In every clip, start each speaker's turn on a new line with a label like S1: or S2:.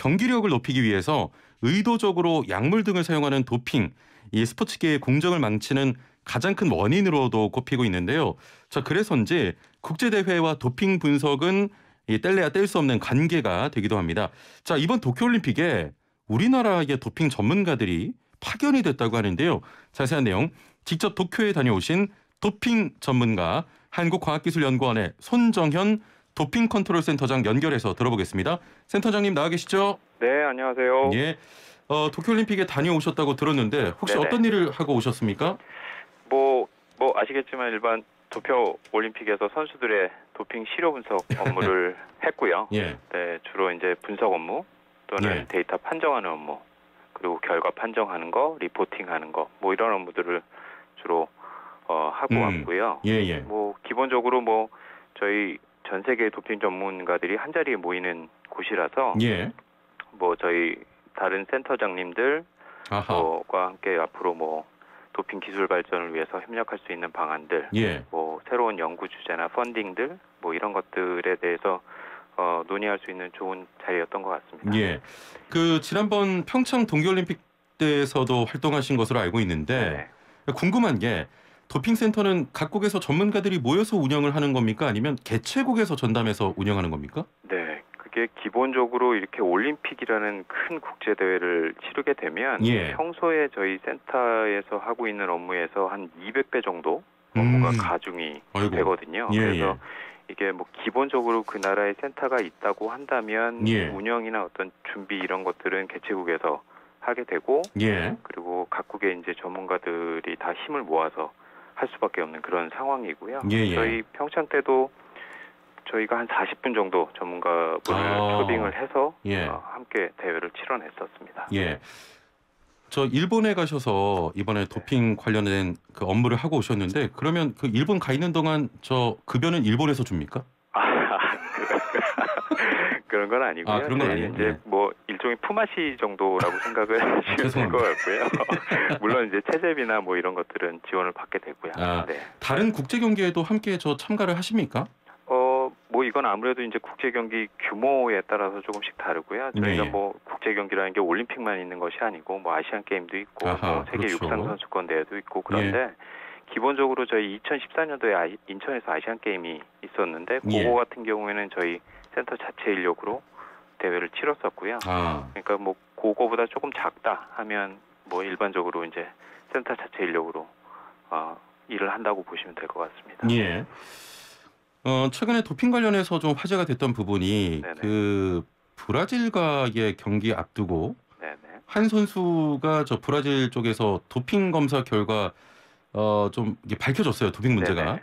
S1: 경기력을 높이기 위해서 의도적으로 약물 등을 사용하는 도핑, 이 스포츠계의 공정을 망치는 가장 큰 원인으로도 꼽히고 있는데요. 자, 그래서인지 국제대회와 도핑 분석은 이 뗄래야 뗄 수 없는 관계가 되기도 합니다. 자, 이번 도쿄올림픽에 우리나라의 도핑 전문가들이 파견이 됐다고 하는데요. 자세한 내용 직접 도쿄에 다녀오신 도핑 전문가 한국과학기술연구원의 손정현 도핑 컨트롤 센터장 연결해서 들어보겠습니다. 센터장님 나와 계시죠?
S2: 네, 안녕하세요.
S1: 예. 도쿄올림픽에 다녀오셨다고 들었는데 혹시
S2: 네네.
S1: 어떤 일을 하고 오셨습니까?
S2: 뭐 아시겠지만 일반 도쿄 올림픽에서 선수들의 도핑 시료 분석 업무를 했고요.
S1: 예.
S2: 네, 주로 이제 분석 업무 또는
S1: 예.
S2: 데이터 판정하는 업무, 그리고 결과 판정하는 거, 리포팅하는 거, 뭐 이런 업무들을 주로 하고 왔고요.
S1: 예.
S2: 뭐 기본적으로 뭐 저희 전 세계 도핑 전문가들이 한 자리에 모이는 곳이라서
S1: 예.
S2: 뭐 저희 다른 센터장님들
S1: 아하.
S2: 과 함께 앞으로 뭐 도핑 기술 발전을 위해서 협력할 수 있는 방안들,
S1: 예.
S2: 뭐 새로운 연구 주제나 펀딩들, 뭐 이런 것들에 대해서 논의할 수 있는 좋은 자리였던 것 같습니다.
S1: 예. 그 지난번 평창 동계올림픽 때에서도 활동하신 것으로 알고 있는데 궁금한 게 도핑 센터는 각국에서 전문가들이 모여서 운영을 하는 겁니까? 아니면 개최국에서 전담해서 운영하는 겁니까?
S2: 네, 그게 기본적으로 이렇게 올림픽이라는 큰 국제 대회를 치르게 되면
S1: 예.
S2: 평소에 저희 센터에서 하고 있는 업무에서 한 200배 정도 업무가 가중이
S1: 아이고.
S2: 되거든요.
S1: 예,
S2: 그래서 이게 뭐 기본적으로 그 나라에 센터가 있다고 한다면
S1: 예.
S2: 운영이나 어떤 준비 이런 것들은 개최국에서 하게 되고,
S1: 예.
S2: 그리고 각국의 이제 전문가들이 다 힘을 모아서 할 수밖에 없는 그런 상황이고요.
S1: 예.
S2: 저희 평창 때도 저희가 한 40분 정도 전문가분을 초빙을 해서
S1: 예.
S2: 함께 대회를 치러냈었습니다.
S1: 예. 저 일본에 가셔서 이번에 도핑 관련된 그 업무를 하고 오셨는데 그러면 그 일본 가 있는 동안 저 급여는 일본에서 줍니까?
S2: 그런 건 아니고요.
S1: 그런 건 아니에요.
S2: 이제 뭐 일종의 품앗이 정도라고 생각을 하시면 될 것 같고요. 물론 이제 체재비나 뭐 이런 것들은 지원을 받게 되고요. 네.
S1: 다른 국제 경기에도 함께 저 참가를 하십니까?
S2: 뭐 이건 아무래도 이제 국제 경기 규모에 따라서 조금씩 다르고요. 저희가 뭐 국제 경기라는 게 올림픽만 있는 것이 아니고 뭐 아시안 게임도 있고 뭐 세계
S1: 그렇죠.
S2: 육상 선수권 대회도 있고 그런데 기본적으로 저희 2014년도에 인천에서 아시안 게임이 있었는데 그거 같은 경우에는 저희 센터 자체 인력으로 대회를 치렀었고요. 그러니까 뭐 그거보다 조금 작다 하면 뭐 일반적으로 이제 센터 자체 인력으로 일을 한다고 보시면 될 것 같습니다.
S1: 예. 최근에 도핑 관련해서 좀 화제가 됐던 부분이 그 브라질과의 경기 앞두고 한 선수가 저 브라질 쪽에서 도핑 검사 결과 좀 이게 밝혀졌어요. 도핑 문제가.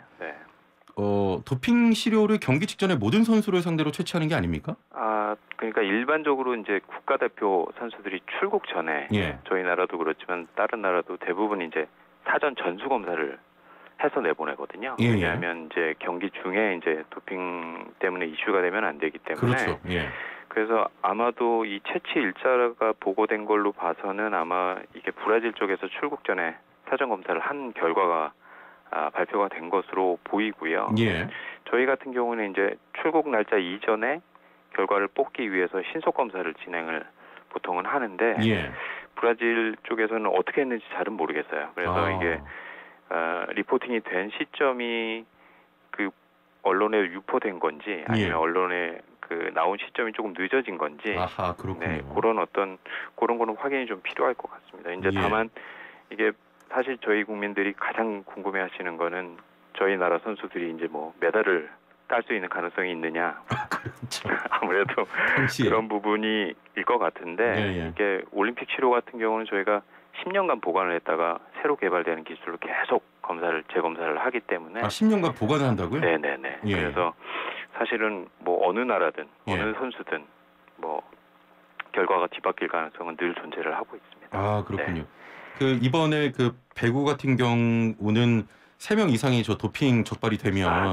S1: 도핑 시료를 경기 직전에 모든 선수를 상대로 채취하는 게 아닙니까?
S2: 그러니까 일반적으로 이제 국가대표 선수들이 출국 전에 저희 나라도 그렇지만 다른 나라도 대부분 이제 사전 전수 검사를 해서 내보내거든요. 왜냐하면 이제 경기 중에 이제 도핑 때문에 이슈가 되면 안 되기 때문에.
S1: 그렇죠.
S2: 그래서 아마도 이 채취 일자가 보고된 걸로 봐서는 아마 이게 브라질 쪽에서 출국 전에 사전 검사를 한 결과가 발표가 된 것으로 보이고요. 저희 같은 경우는 이제 출국 날짜 이전에 결과를 뽑기 위해서 신속 검사를 진행을 보통은 하는데 브라질 쪽에서는 어떻게 했는지 잘은 모르겠어요. 그래서 이게 리포팅이 된 시점이 그 언론에 유포된 건지 아니면 언론에 그 나온 시점이 조금 늦어진 건지
S1: 그렇군요.
S2: 그런 거는 확인이 좀 필요할 것 같습니다. 이제 다만 이게 사실 저희 국민들이 가장 궁금해하시는 거는 저희 나라 선수들이 이제 뭐 메달을 딸 수 있는 가능성이 있느냐.
S1: 그렇죠.
S2: 아무래도 그런 부분이 일 것 같은데 이게 올림픽 치료 같은 경우는 저희가 10년간 보관을 했다가 새로 개발되는 기술로 계속 재검사를 하기 때문에
S1: 10년간 보관을 한다고요?
S2: 네네네. 그래서 사실은 뭐 어느 나라든 어느 선수든 뭐 결과가 뒤바뀔 가능성은 늘 존재를 하고 있습니다.
S1: 그렇군요. 그 이번에 그 배구 같은 경우는 3명 이상이 저 도핑 적발이 되면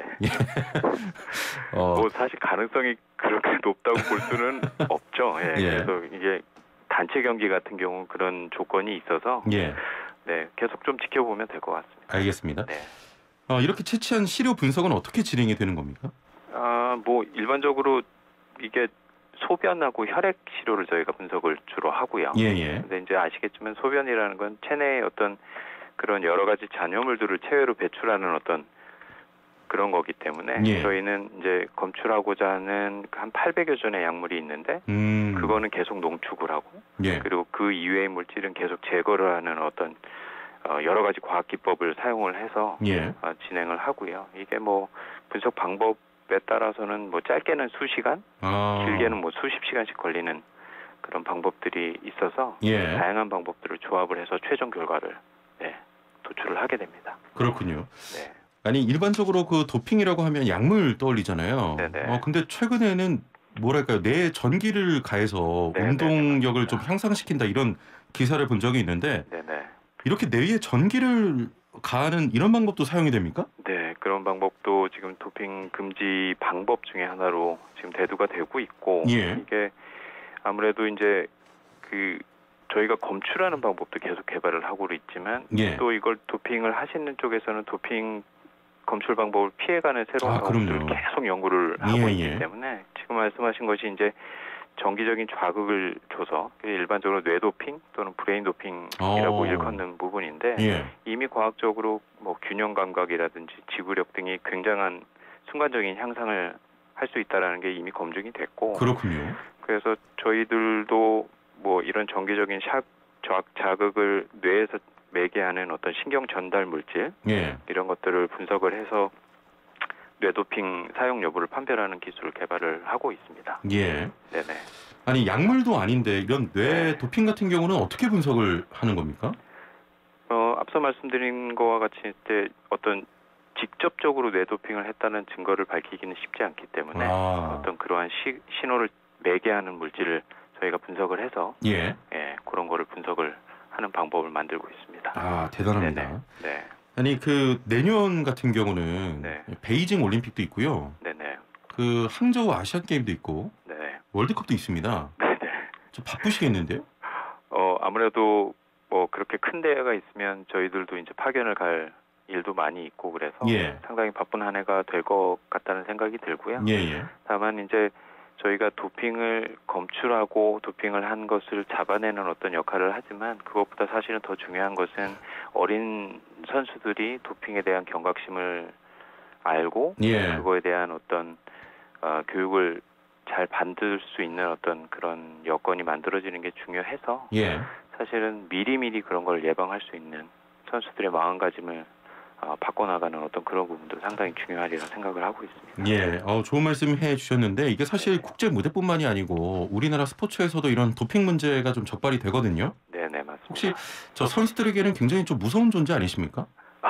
S2: 뭐 사실 가능성이 그렇게 높다고 볼 수는 없죠. 그래서 이게 단체 경기 같은 경우 그런 조건이 있어서 계속 좀 지켜보면 될 것 같습니다.
S1: 알겠습니다. 이렇게 채취한 시료 분석은 어떻게 진행이 되는 겁니까?
S2: 뭐 일반적으로 이게 소변하고 혈액 시료를 저희가 분석을 주로 하고요.
S1: 예, 예.
S2: 근데 이제 아시겠지만 소변이라는 건 체내의 어떤 그런 여러 가지 잔여물들을 체외로 배출하는 어떤 그런 거기 때문에
S1: 예.
S2: 저희는 이제 검출하고자 하는 한 800여 종의 약물이 있는데 그거는 계속 농축을 하고
S1: 예.
S2: 그리고 그 이외의 물질은 계속 제거를 하는 어떤 여러 가지 과학 기법을 사용을 해서
S1: 예.
S2: 진행을 하고요. 이게 뭐 분석 방법에 따라서는 뭐 짧게는 수시간, 길게는 뭐 수십 시간씩 걸리는 그런 방법들이 있어서
S1: 예.
S2: 다양한 방법들을 조합을 해서 최종 결과를 도출을 하게 됩니다.
S1: 그렇군요.
S2: 네.
S1: 아니 일반적으로 그 도핑이라고 하면 약물 떠올리잖아요.
S2: 네네.
S1: 근데 최근에는 뭐랄까요, 뇌에 전기를 가해서
S2: 네네,
S1: 운동력을 좀
S2: 맞습니다.
S1: 향상시킨다 이런 기사를 본 적이 있는데
S2: 네네.
S1: 이렇게 뇌에 전기를 가하는 이런 방법도 사용이 됩니까?
S2: 네, 그런 방법도 지금 도핑 금지 방법 중에 하나로 지금 대두가 되고 있고
S1: 예.
S2: 이게 아무래도 이제 그 저희가 검출하는 방법도 계속 개발을 하고 있지만
S1: 예.
S2: 또 이걸 도핑을 하시는 쪽에서는 도핑 검출 방법을 피해가는 새로운 방법들을
S1: 그럼요.
S2: 계속 연구를 하고
S1: 예,
S2: 있기
S1: 예.
S2: 때문에 지금 말씀하신 것이 이제 정기적인 자극을 줘서 일반적으로 뇌 도핑 또는 브레인 도핑이라고 일컫는 부분인데
S1: 예.
S2: 이미 과학적으로 뭐 균형 감각이라든지 지구력 등이 굉장한 순간적인 향상을 할 수 있다라는 게 이미 검증이 됐고
S1: 그렇군요.
S2: 그래서 저희들도 뭐 이런 정기적인 자극을 뇌에서 매개하는 어떤 신경 전달 물질
S1: 예.
S2: 이런 것들을 분석을 해서 뇌도핑 사용 여부를 판별하는 기술을 개발을 하고 있습니다.
S1: 예.
S2: 네네.
S1: 아니 약물도 아닌데 이런 뇌
S2: 네.
S1: 도핑 같은 경우는 어떻게 분석을 하는 겁니까?
S2: 앞서 말씀드린 거와 같이 때 어떤 직접적으로 뇌도핑을 했다는 증거를 밝히기는 쉽지 않기 때문에 어떤 그러한 신호를 매개하는 물질을 저희가 분석을 해서
S1: 예.
S2: 그런 거를 분석을 하는 방법을 만들고 있습니다.
S1: 대단합니다.
S2: 네네. 네.
S1: 아니 그 내년 같은 경우는
S2: 네.
S1: 베이징 올림픽도 있고요.
S2: 네네.
S1: 그 항저우 아시안 게임도 있고
S2: 네.
S1: 월드컵도 있습니다.
S2: 네네.
S1: 좀 바쁘시겠는데요?
S2: 아무래도 뭐 그렇게 큰 대회가 있으면 저희들도 이제 파견을 갈 일도 많이 있고 그래서
S1: 예.
S2: 상당히 바쁜 한 해가 될 것 같다는 생각이 들고요.
S1: 예.
S2: 다만 이제 저희가 도핑을 검출하고 도핑을 한 것을 잡아내는 어떤 역할을 하지만 그것보다 사실은 더 중요한 것은 어린 선수들이 도핑에 대한 경각심을 알고
S1: 예.
S2: 그거에 대한 어떤 교육을 잘 받을 수 있는 어떤 그런 여건이 만들어지는 게 중요해서
S1: 예.
S2: 사실은 미리미리 그런 걸 예방할 수 있는 선수들의 마음가짐을 바꿔나가는 어떤 그런 부분도 상당히 중요하리라 생각을 하고 있습니다.
S1: 예. 좋은 말씀 해주셨는데 이게 사실 국제 무대뿐만이 아니고 우리나라 스포츠에서도 이런 도핑 문제가 좀 적발이 되거든요.
S2: 네네, 맞습니다.
S1: 혹시 저 선수들에게는 굉장히 좀 무서운 존재 아니십니까?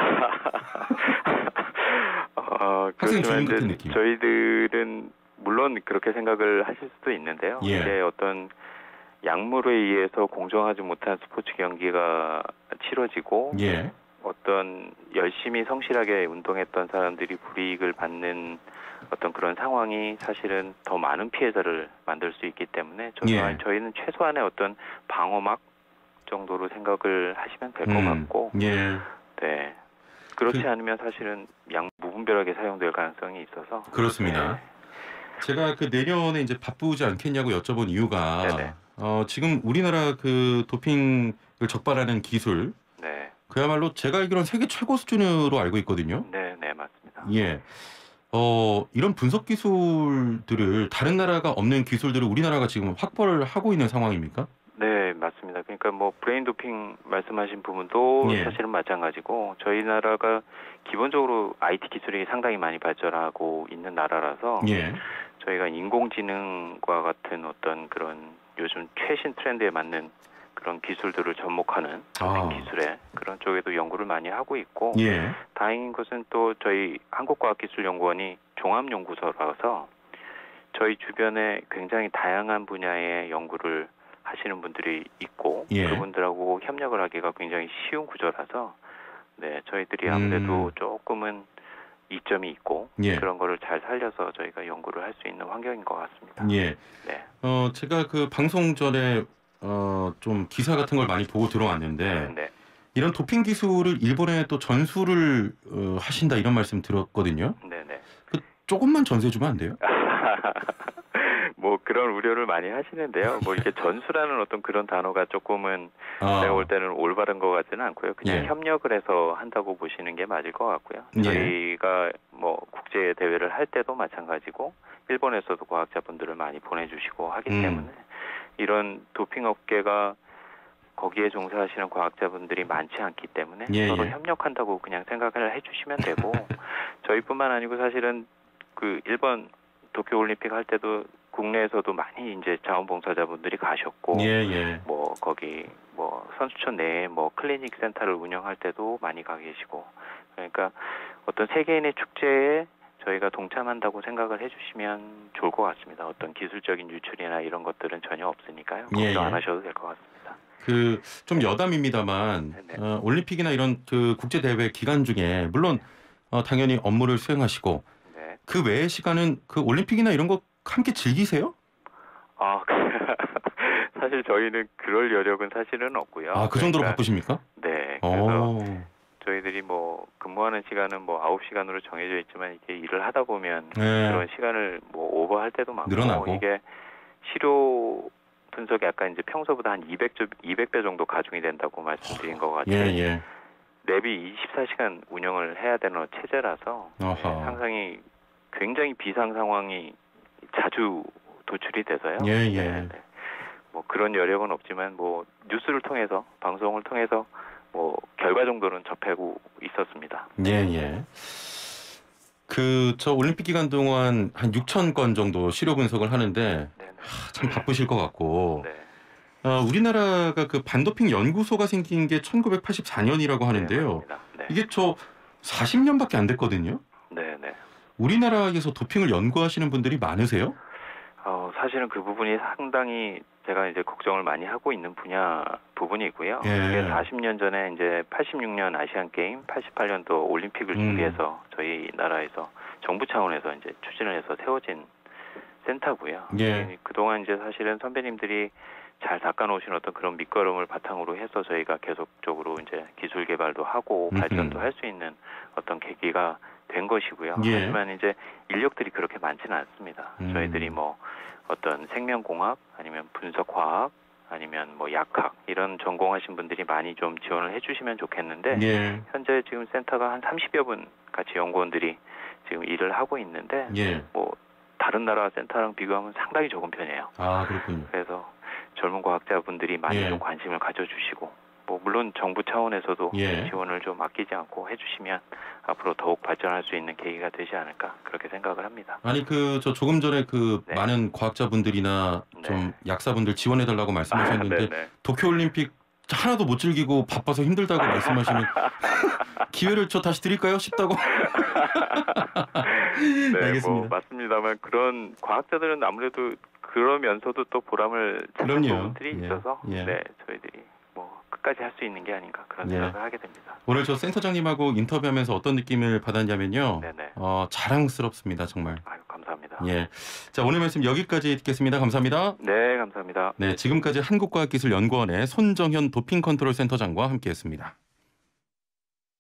S1: 학생 주임 같은 느낌.
S2: 저희들은 물론 그렇게 생각을 하실 수도 있는데요.
S1: 예.
S2: 이게 어떤 약물에 의해서 공정하지 못한 스포츠 경기가 치러지고
S1: 예.
S2: 어떤 열심히 성실하게 운동했던 사람들이 불이익을 받는 어떤 그런 상황이 사실은 더 많은 피해자를 만들 수 있기 때문에 저희는 최소한의 어떤 방어막 정도로 생각을 하시면 될 것 같고
S1: 예.
S2: 네. 그렇지 않으면 사실은 무분별하게 사용될 가능성이 있어서
S1: 그렇습니다.
S2: 네.
S1: 제가 그 내년에 이제 바쁘지 않겠냐고 여쭤본 이유가
S2: 네네.
S1: 지금 우리나라 그 도핑을 적발하는 기술
S2: 네.
S1: 그야말로 제가 알기로는 세계 최고 수준으로 알고 있거든요.
S2: 네, 맞습니다.
S1: 예. 이런 분석 기술들을 다른 나라가 없는 기술들을 우리나라가 지금 확보를 하고 있는 상황입니까?
S2: 네, 맞습니다. 그러니까 뭐 브레인 도핑 말씀하신 부분도
S1: 예.
S2: 사실은 마찬가지고 저희 나라가 기본적으로 IT 기술이 상당히 많이 발전하고 있는 나라라서
S1: 예.
S2: 저희가 인공지능과 같은 어떤 그런 요즘 최신 트렌드에 맞는 그런 기술들을 접목하는 기술에 그런 쪽에도 연구를 많이 하고 있고
S1: 예.
S2: 다행인 것은 또 저희 한국과학기술연구원이 종합연구소라서 저희 주변에 굉장히 다양한 분야의 연구를 하시는 분들이 있고
S1: 예.
S2: 그분들하고 협력을 하기가 굉장히 쉬운 구조라서 네, 저희들이 아무래도 조금은 이점이 있고 그런 거를 잘 살려서 저희가 연구를 할 수 있는 환경인 것 같습니다.
S1: 예.
S2: 네.
S1: 제가 그 방송 전에 좀 기사 같은 걸 많이 보고 들어왔는데
S2: 네.
S1: 이런 도핑 기술을 일본에 또 전수를 하신다 이런 말씀 들었거든요.
S2: 네네.
S1: 조금만 전수해 주면 안 돼요?
S2: 뭐 그런 우려를 많이 하시는데요. 뭐 이렇게 전수라는 어떤 그런 단어가 조금은 제가 볼 때는 올바른 것 같지는 않고요. 그냥
S1: 예.
S2: 협력을 해서 한다고 보시는 게 맞을 것 같고요.
S1: 예.
S2: 저희가 뭐 국제 대회를 할 때도 마찬가지고 일본에서도 과학자분들을 많이 보내주시고 하기 때문에 이런 도핑 업계가 거기에 종사하시는 과학자분들이 많지 않기 때문에
S1: 예,
S2: 서로
S1: 예.
S2: 협력한다고 그냥 생각을 해주시면 되고 저희뿐만 아니고 사실은 그 일본 도쿄올림픽 할 때도 국내에서도 많이 이제 자원봉사자분들이 가셨고
S1: 예, 예.
S2: 뭐 거기 뭐 선수촌 내에 뭐 클리닉 센터를 운영할 때도 많이 가 계시고 그러니까 어떤 세계인의 축제에 저희가 동참한다고 생각을 해주시면 좋을 것 같습니다. 어떤 기술적인 유출이나 이런 것들은 전혀 없으니까요.
S1: 예,
S2: 걱정 안
S1: 예.
S2: 하셔도 될 것 같습니다.
S1: 그 좀 여담입니다만
S2: 네네.
S1: 올림픽이나 이런 그 국제 대회 기간 중에 물론 당연히 업무를 수행하시고
S2: 네.
S1: 그 외의 시간은 그 올림픽이나 이런 거 함께 즐기세요?
S2: 아, 사실 저희는 그럴 여력은 사실은 없고요.
S1: 아, 그 정도로
S2: 그러니까,
S1: 바쁘십니까?
S2: 네. 그래서
S1: 어.
S2: 저희들이 뭐 근무하는 시간은 뭐 9시간으로 정해져 있지만 이게 일을 하다 보면
S1: 네.
S2: 그런 시간을 뭐 오버할 때도 많고
S1: 늘어나고.
S2: 이게 시료 분석이 아까 이제 평소보다 한 200배 정도 가중이 된다고 말씀드린 것 같아요.
S1: 예, 예.
S2: 랩이 24시간 운영을 해야 되는 체제라서
S1: 어허.
S2: 상당히 굉장히 비상 상황이 자주 도출이 돼서요.
S1: 예, 예.
S2: 네. 뭐 그런 여력은 없지만 뭐 뉴스를 통해서 방송을 통해서 뭐 결과 정도는 접하고 있었습니다.
S1: 예, 예. 그 저 올림픽 기간 동안 한 6천 건 정도 시료 분석을 하는데
S2: 네네.
S1: 참 바쁘실 것 같고.
S2: 네.
S1: 우리나라가 그 반도핑 연구소가 생긴 게 1984년이라고 하는데요.
S2: 네, 맞습니다. 네.
S1: 이게 저 40년밖에 안 됐거든요.
S2: 네, 네.
S1: 우리나라에서 도핑을 연구하시는 분들이 많으세요?
S2: 사실은 그 부분이 상당히 제가 이제 걱정을 많이 하고 있는 부분이고요.
S1: 예.
S2: 그게 40년 전에 이제 86년 아시안 게임, 88년도 올림픽을 준비해서 저희 나라에서 정부 차원에서 이제 추진을 해서 세워진 센터고요.
S1: 예.
S2: 그동안 이제 사실은 선배님들이 잘 닦아놓으신 어떤 그런 밑거름을 바탕으로 해서 저희가 계속적으로 이제 기술 개발도 하고 발전도 할 수 있는 어떤 계기가 된 것이고요.
S1: 예.
S2: 하지만 이제 인력들이 그렇게 많지는 않습니다. 저희들이 뭐 어떤 생명공학 아니면 분석화학 아니면 뭐 약학 이런 전공하신 분들이 많이 좀 지원을 해주시면 좋겠는데
S1: 예.
S2: 현재 지금 센터가 한 30여 분 같이 연구원들이 지금 일을 하고 있는데
S1: 예.
S2: 뭐 다른 나라 센터랑 비교하면 상당히 적은 편이에요.
S1: 아, 그렇군요.
S2: 그래서 젊은 과학자분들이 많이
S1: 예.
S2: 좀 관심을 가져주시고 뭐 물론 정부 차원에서도
S1: 예.
S2: 지원을 좀 아끼지 않고 해주시면 앞으로 더욱 발전할 수 있는 계기가 되지 않을까 그렇게 생각을 합니다.
S1: 아니 그 저 조금 전에 그
S2: 네.
S1: 많은 과학자분들이나 좀
S2: 네.
S1: 약사분들 지원해달라고 말씀하셨는데
S2: 네네.
S1: 도쿄올림픽 하나도 못 즐기고 바빠서 힘들다고 말씀하시는 기회를 저 다시 드릴까요? 쉽다고?
S2: 네,
S1: 알겠습니다.
S2: 뭐 맞습니다만 그런 과학자들은 아무래도 그러면서도 또 보람을 찾는
S1: 그럼요.
S2: 부분들이
S1: 예.
S2: 있어서
S1: 예.
S2: 네 저희들이 뭐 끝까지 할 수 있는 게 아닌가 그런
S1: 예.
S2: 생각을 하게 됩니다.
S1: 오늘 저 센터장님하고 인터뷰하면서 어떤 느낌을 받았냐면요.
S2: 네네.
S1: 자랑스럽습니다, 정말.
S2: 아유 감사합니다.
S1: 예. 자, 오늘 말씀 여기까지 듣겠습니다. 감사합니다.
S2: 네 감사합니다.
S1: 네, 지금까지 한국과학기술연구원의 손정현 도핑 컨트롤 센터장과 함께했습니다.